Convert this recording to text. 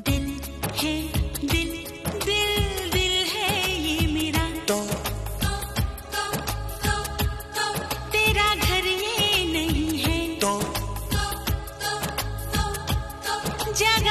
दिल है दिल दिल दिल है ये मेरा तो तेरा घर ये नहीं है तो जगह